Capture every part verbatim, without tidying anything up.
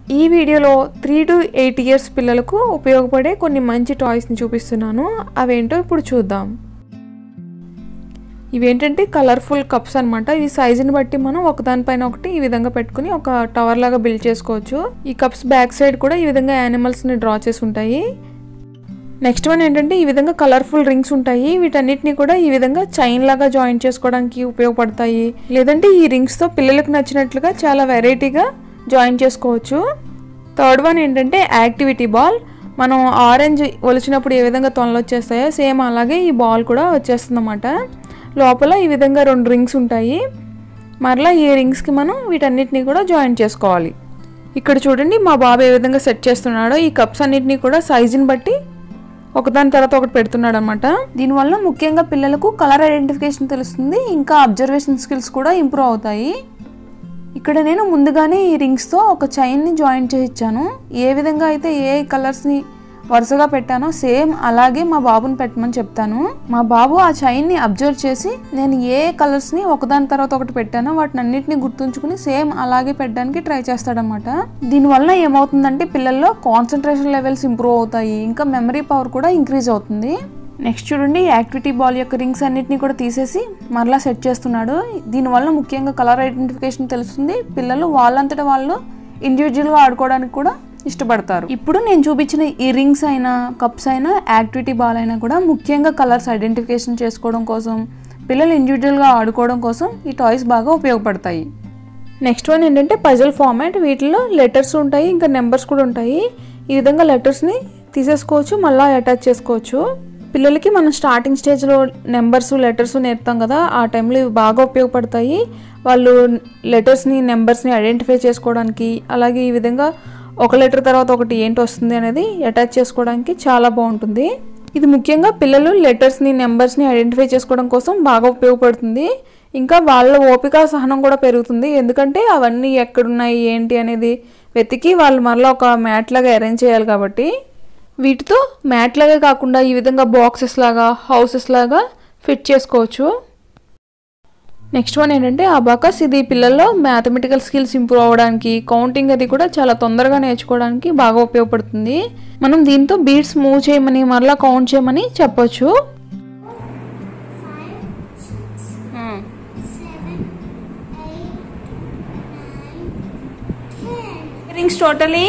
ఈ వీడియోలో three to eight years పిల్లలకు ఉపయోగపడే కొన్ని మంచి టాయ్స్ని చూపిస్తున్నాను. అవేంటో ఇప్పుడు చూద్దాం. ఇవేంటంటే కలర్ఫుల్ కప్స్ అనమాట. ఇవి సైజుని బట్టి మనం ఒకదానిపైన ఒకటి ఈ విధంగా పెట్టుకుని ఒక టవర్ లాగా బిల్డ్ చేసుకోవచ్చు. ఈ కప్స్ బ్యాక్ సైడ్ కూడా ఈ విధంగా యానిమల్స్ని డ్రా చేసి ఉంటాయి. నెక్స్ట్ వన్ ఏంటంటే ఈ విధంగా కలర్ఫుల్ రింగ్స్ ఉంటాయి. వీటన్నిటిని కూడా ఈ విధంగా చైన్ లాగా జాయిన్ చేసుకోవడానికి ఉపయోగపడతాయి. లేదంటే ఈ రింగ్స్తో పిల్లలకు నచ్చినట్లుగా చాలా వెరైటీగా జాయిన్ చేసుకోవచ్చు. థర్డ్ వన్ ఏంటంటే యాక్టివిటీ బాల్. మనం ఆరెంజ్ ఒలిచినప్పుడు ఏ విధంగా తొనలు వచ్చేస్తాయో సేమ్ అలాగే ఈ బాల్ కూడా వచ్చేస్తుంది అన్నమాట. లోపల ఈ విధంగా రెండు రింగ్స్ ఉంటాయి. మరలా ఈ రింగ్స్కి మనం వీటన్నిటిని కూడా జాయిన్ చేసుకోవాలి. ఇక్కడ చూడండి మా బాబు ఏ విధంగా సెట్ చేస్తున్నాడో. ఈ కప్స్ అన్నిటినీ కూడా సైజుని బట్టి ఒకదాని తర్వాత ఒకటి పెడుతున్నాడు అనమాట. దీనివల్ల ముఖ్యంగా పిల్లలకు కలర్ ఐడెంటిఫికేషన్ తెలుస్తుంది, ఇంకా అబ్జర్వేషన్ స్కిల్స్ కూడా ఇంప్రూవ్ అవుతాయి. ఇక్కడ నేను ముందుగానే ఈ రింగ్స్తో ఒక చైన్ని జాయిన్ చేసి ఇచ్చాను. ఏ విధంగా అయితే ఏ కలర్స్ని వరుసగా పెట్టానో సేమ్ అలాగే మా బాబుని పెట్టమని చెప్తాను. మా బాబు ఆ చైన్ని అబ్జర్వ్ చేసి నేను ఏ కలర్స్ని ఒకదాని తర్వాత ఒకటి పెట్టానో వాటిని అన్నింటినీ గుర్తుంచుకుని సేమ్ అలాగే పెట్టడానికి ట్రై చేస్తాడనమాట. దీనివల్ల ఏమవుతుందంటే పిల్లల్లో కాన్సన్ట్రేషన్ లెవెల్స్ ఇంప్రూవ్ అవుతాయి, ఇంకా మెమరీ పవర్ కూడా ఇంక్రీజ్ అవుతుంది. నెక్స్ట్ చూడండి, యాక్టివిటీ బాల్ యొక్క రింగ్స్ అన్నిటిని కూడా తీసేసి మరలా సెట్ చేస్తున్నాడు. దీనివల్ల ముఖ్యంగా కలర్ ఐడెంటిఫికేషన్ తెలుస్తుంది. పిల్లలు వాళ్ళంతటా వాళ్ళు ఇండివిజువల్గా ఆడుకోవడానికి కూడా ఇష్టపడతారు. ఇప్పుడు నేను చూపించిన ఈ రింగ్స్ అయినా కప్స్ అయినా యాక్టివిటీ బాల్ అయినా కూడా ముఖ్యంగా కలర్స్ ఐడెంటిఫికేషన్ చేసుకోవడం కోసం, పిల్లలు ఇండివిజువల్గా ఆడుకోవడం కోసం ఈ టాయ్స్ బాగా ఉపయోగపడతాయి. నెక్స్ట్ వన్ ఏంటంటే పజిల్ ఫార్మాట్. వీటిలో లెటర్స్ ఉంటాయి, ఇంకా నెంబర్స్ కూడా ఉంటాయి. ఈ విధంగా లెటర్స్ని తీసేసుకోవచ్చు, మళ్ళీ అటాచ్ చేసుకోవచ్చు. పిల్లలకి మనం స్టార్టింగ్ స్టేజ్లో నెంబర్స్ లెటర్స్ నేర్పుతాం కదా, ఆ టైంలో ఇవి బాగా ఉపయోగపడతాయి. వాళ్ళు లెటర్స్ని నెంబర్స్ని ఐడెంటిఫై చేసుకోవడానికి, అలాగే ఈ విధంగా ఒక లెటర్ తర్వాత ఒకటి ఏంటి వస్తుంది అనేది అటాచ్ చేసుకోవడానికి చాలా బాగుంటుంది. ఇది ముఖ్యంగా పిల్లలు లెటర్స్ని నెంబర్స్ని ఐడెంటిఫై చేసుకోవడం కోసం బాగా ఉపయోగపడుతుంది. ఇంకా వాళ్ళ ఓపిక సహనం కూడా పెరుగుతుంది. ఎందుకంటే అవన్నీ ఎక్కడున్నాయి ఏంటి అనేది వెతికి వాళ్ళు మరలా ఒక మ్యాట్ లాగా అరేంజ్ చేయాలి కాబట్టి. వీటితో మ్యాట్ లాగా కాకుండా ఈ విధంగా బాక్సెస్ లాగా హౌసెస్ లాగా ఫిట్ చేసుకోవచ్చు. నెక్స్ట్ వన్ ఏంటంటే అబాకస్. ఇది పిల్లల్లో మ్యాథమెటికల్ స్కిల్స్ ఇంప్రూవ్ అవ్వడానికి, కౌంటింగ్ అది కూడా చాలా తొందరగా నేర్చుకోవడానికి బాగా ఉపయోగపడుతుంది. మనం దీంతో బీట్స్ మూవ్ చేయమని మరలా కౌంట్ చేయమని చెప్పొచ్చు. Rings totally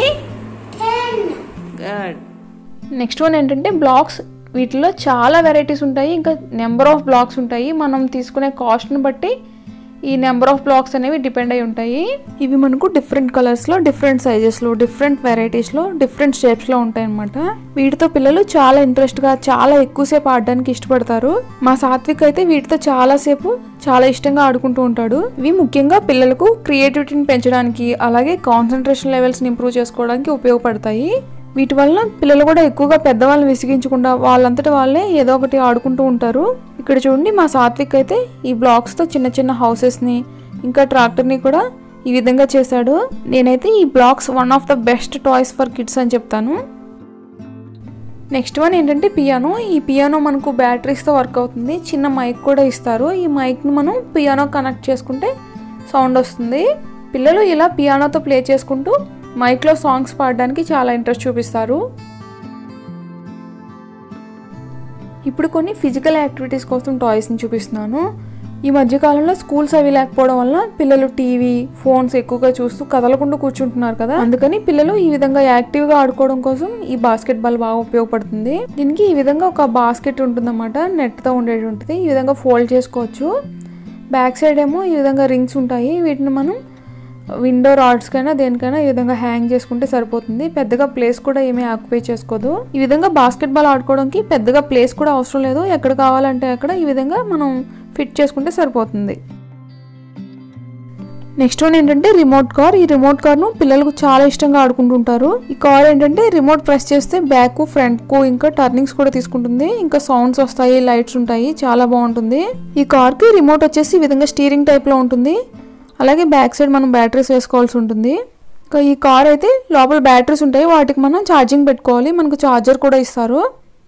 good. Next one ఏంటంటే బ్లాక్స్. వీటిలో చాలా వెరైటీస్ ఉంటాయి, ఇంకా నెంబర్ ఆఫ్ బ్లాక్స్ ఉంటాయి. మనం తీసుకునే కాస్ట్ని బట్టి ఈ నెంబర్ ఆఫ్ బ్లాక్స్ అనేవి డిపెండ్ అయి ఉంటాయి. ఇవి మనకు డిఫరెంట్ కలర్స్లో, డిఫరెంట్ సైజెస్లో, డిఫరెంట్ వెరైటీస్లో, డిఫరెంట్ షేప్స్లో ఉంటాయి అన్నమాట. వీటితో పిల్లలు చాలా ఇంట్రెస్ట్గా చాలా ఎక్కువసేపు ఆడడానికి ఇష్టపడతారు. మా సాత్విక్ అయితే వీటితో చాలాసేపు చాలా ఇష్టంగా ఆడుకుంటూ ఉంటాడు. ఇవి ముఖ్యంగా పిల్లలకు క్రియేటివిటీని పెంచడానికి, అలాగే కాన్సన్ట్రేషన్ లెవెల్స్ని ఇంప్రూవ్ చేసుకోవడానికి ఉపయోగపడతాయి. వీటి వల్ల పిల్లలు కూడా ఎక్కువగా పెద్దవాళ్ళని విసిగించకుండా వాళ్ళంతటా వాళ్ళే ఏదో ఒకటి ఆడుకుంటూ ఉంటారు. ఇక్కడ చూడండి, మా సాత్విక్ అయితే ఈ బ్లాక్స్తో చిన్న చిన్న హౌసెస్ని ఇంకా ట్రాక్టర్ని కూడా ఈ విధంగా చేశాడు. నేనైతే ఈ blocks one of the best toys for kids అని చెప్తాను. నెక్స్ట్ వన్ ఏంటంటే పియానో. ఈ పియానో మనకు బ్యాటరీస్తో వర్క్ అవుతుంది. చిన్న మైక్ కూడా ఇస్తారు. ఈ మైక్ని మనం పియానో కనెక్ట్ చేసుకుంటే సౌండ్ వస్తుంది. పిల్లలు ఇలా పియానోతో ప్లే చేసుకుంటూ మైక్లో సాంగ్స్ పాడడానికి చాలా ఇంట్రెస్ట్ చూపిస్తారు. ఇప్పుడు కొన్ని ఫిజికల్ యాక్టివిటీస్ కోసం టాయ్స్ని చూపిస్తున్నాను. ఈ మధ్యకాలంలో స్కూల్స్ అవి లేకపోవడం వల్ల పిల్లలు టీవీ ఫోన్స్ ఎక్కువగా చూస్తూ కదలకుండా కూర్చుంటున్నారు కదా, అందుకని పిల్లలు ఈ విధంగా యాక్టివ్గా ఆడుకోవడం కోసం ఈ బాస్కెట్ బాల్ బాగా ఉపయోగపడుతుంది. దీనికి ఈ విధంగా ఒక బాస్కెట్ ఉంటుందన్నమాట, నెట్తో ఉండేది ఉంటుంది. ఈ విధంగా ఫోల్డ్ చేసుకోవచ్చు. బ్యాక్ సైడ్ ఏమో ఈ విధంగా రింగ్స్ ఉంటాయి. వీటిని మనం విండో రాడ్స్కైనా దేనికైనా ఈ విధంగా హ్యాంగ్ చేసుకుంటే సరిపోతుంది. పెద్దగా ప్లేస్ కూడా ఏమీ ఆక్యుపై చేసుకోదు. ఈ విధంగా బాస్కెట్ బాల్ ఆడుకోవడానికి పెద్దగా ప్లేస్ కూడా అవసరం లేదు. ఎక్కడ కావాలంటే అక్కడ ఈ విధంగా మనం ఫిట్ చేసుకుంటే సరిపోతుంది. నెక్స్ట్ వన్ ఏంటంటే రిమోట్ కార్. ఈ రిమోట్ కార్ను పిల్లలకు చాలా ఇష్టంగా ఆడుకుంటుంటారు. ఈ కార్ ఏంటంటే రిమోట్ ప్రెస్ చేస్తే బ్యాక్ ఫ్రంట్ కు ఇంకా టర్నింగ్స్ కూడా తీసుకుంటుంది. ఇంకా సౌండ్స్ వస్తాయి, లైట్స్ ఉంటాయి, చాలా బాగుంటుంది. ఈ కార్కి రిమోట్ వచ్చేసి ఈ విధంగా స్టీరింగ్ టైప్లో ఉంటుంది. అలాగే బ్యాక్ సైడ్ మనం బ్యాటరీస్ వేసుకోవాల్సి ఉంటుంది. ఇంకా ఈ కార్ అయితే లోపల బ్యాటరీస్ ఉంటాయి, వాటికి మనం ఛార్జింగ్ పెట్టుకోవాలి. మనకు ఛార్జర్ కూడా ఇస్తారు.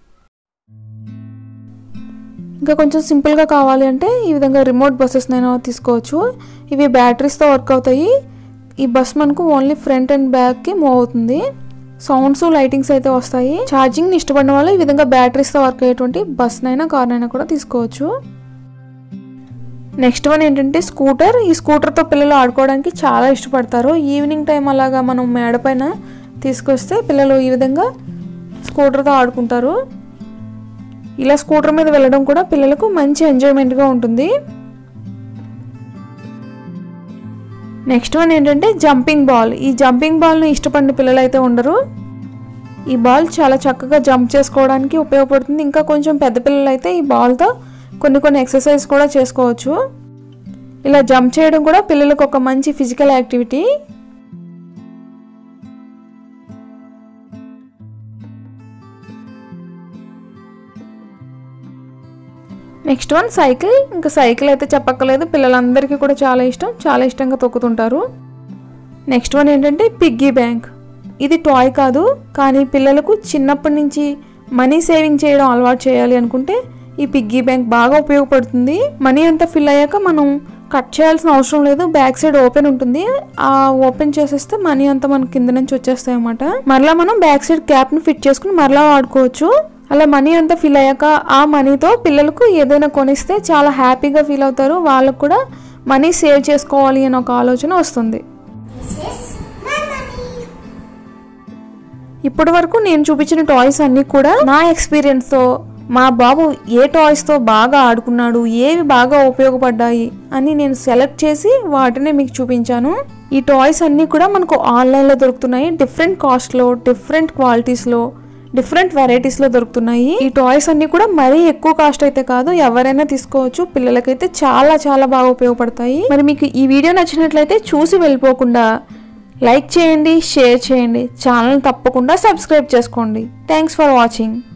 ఇంకా కొంచెం సింపుల్గా కావాలి అంటే ఈ విధంగా రిమోట్ బస్సెస్నైనా తీసుకోవచ్చు. ఇవి బ్యాటరీస్తో వర్క్ అవుతాయి. ఈ బస్ మనకు ఓన్లీ ఫ్రంట్ అండ్ బ్యాక్ కి మూవ్ అవుతుంది. సౌండ్స్ లైటింగ్స్ అయితే వస్తాయి. ఛార్జింగ్ ఇష్టపడిన వాళ్ళు ఈ విధంగా బ్యాటరీస్తో వర్క్ అయ్యేటువంటి బస్ నైనా కార్ నైనా కూడా తీసుకోవచ్చు. నెక్స్ట్ వన్ ఏంటంటే స్కూటర్. ఈ స్కూటర్తో పిల్లలు ఆడుకోవడానికి చాలా ఇష్టపడతారు. ఈవినింగ్ టైం అలాగా మనం మేడ పైన తీసుకొస్తే పిల్లలు ఈ విధంగా స్కూటర్తో ఆడుకుంటారు. ఇలా స్కూటర్ మీద వెళ్ళడం కూడా పిల్లలకు మంచి ఎంజాయ్మెంట్గా ఉంటుంది. నెక్స్ట్ వన్ ఏంటంటే జంపింగ్ బాల్. ఈ జంపింగ్ బాల్ను ఇష్టపడిన పిల్లలు అయితే ఉండరు. ఈ బాల్ చాలా చక్కగా జంప్ చేసుకోవడానికి ఉపయోగపడుతుంది. ఇంకా కొంచెం పెద్ద పిల్లలు అయితే ఈ బాల్తో కొన్ని కొన్ని ఎక్సర్సైజ్ కూడా చేసుకోవచ్చు. ఇలా జంప్ చేయడం కూడా పిల్లలకు ఒక మంచి physical activity. Next one cycle. ఇంకా సైకిల్ అయితే చెప్పక్కర్లేదు, పిల్లలందరికీ కూడా చాలా ఇష్టం, చాలా ఇష్టంగా తొక్కుతుంటారు. నెక్స్ట్ వన్ ఏంటంటే పిగ్గీ బ్యాంక్. ఇది టాయ్ కాదు, కానీ పిల్లలకు చిన్నప్పటి నుంచి మనీ సేవింగ్ చేయడం అలవాటు చేయాలి అనుకుంటే ఈ పిగ్గీ బ్యాంక్ బాగా ఉపయోగపడుతుంది. మనీ అంతా ఫిల్ అయ్యాక మనం కట్ చేయాల్సిన అవసరం లేదు. బ్యాక్ సైడ్ ఓపెన్ ఉంటుంది. ఆ ఓపెన్ చేసేస్తే మనీ అంతా మన కింద నుంచి వచ్చేస్తాయి అన్నమాట. మరలా మనం బ్యాక్ సైడ్ క్యాప్ ని ఫిట్ చేసుకుని మరలా వాడుకోవచ్చు. అలా మనీ అంతా ఫిల్ అయ్యాక ఆ మనీతో పిల్లలకు ఏదైనా కొనిస్తే చాలా హ్యాపీగా ఫీల్ అవుతారు. వాళ్ళకు కూడా మనీ సేవ్ చేసుకోవాలి అనే ఒక ఆలోచన వస్తుంది. ఇప్పటి వరకు నేను చూపించిన టాయ్స్ అన్నీ కూడా నా ఎక్స్పీరియన్స్తో మా బాబు ఏ టాయ్స్తో బాగా ఆడుకున్నాడు, ఏవి బాగా ఉపయోగపడ్డాయి అని నేను సెలెక్ట్ చేసి వాటినే మీకు చూపించాను. ఈ టాయ్స్ అన్నీ కూడా మనకు ఆన్లైన్లో దొరుకుతున్నాయి. డిఫరెంట్ కాస్ట్లో, డిఫరెంట్ క్వాలిటీస్లో, డిఫరెంట్ వెరైటీస్లో దొరుకుతున్నాయి. ఈ టాయ్స్ అన్నీ కూడా మరీ ఎక్కువ కాస్ట్ అయితే కాదు, ఎవరైనా తీసుకోవచ్చు. పిల్లలకైతే చాలా చాలా బాగా ఉపయోగపడతాయి. మరి మీకు ఈ వీడియో నచ్చినట్లయితే చూసి వెళ్ళిపోకుండా లైక్ చేయండి, షేర్ చేయండి, ఛానల్ తప్పకుండా సబ్స్క్రైబ్ చేసుకోండి. Thanks for watching.